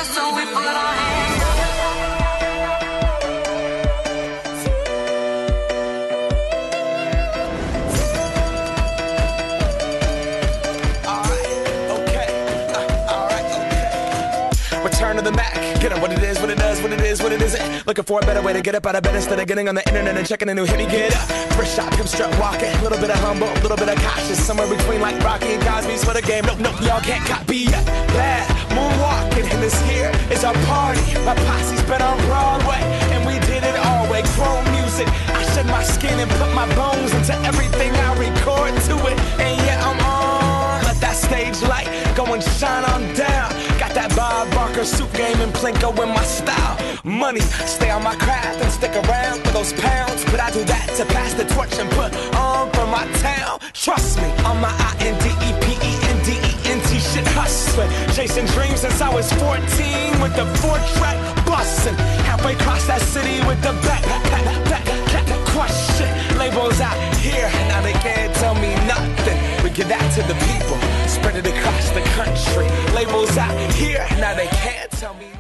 so we put our hands up. Return to the Mac, get up what it is, what it does, what it is, what it isn't. Looking for a better way to get up out of bed instead of getting on the internet and checking a new hit. Me get up, first shot, hip strut walking, a little bit of humble, a little bit of cautious, somewhere between like Rocky and Cosby's for the game. Nope, nope, y'all can't copy yet. Bad moonwalking, and this here is our party. My posse's been on Broadway, and we did it all way. Chrome music, I shed my skin and put my bones into everything I record to it. And yeah, I'm on. Let that stage light go and shine on down. Got that Bob Barker suit game and Plinko in my style. Money, stay on my craft and stick around for those pounds. But I do that to pass the torch and put on for my town. Trust me, on my INDEPENDENT shit hustling. Chasing dreams since I was 14 with the 4-track bustin'. Halfway across that city with the back crush shit. Labels out here, now they can't tell me nothing. We give that to the people, spread it across the country. Labels out here, now they can't tell me nothing.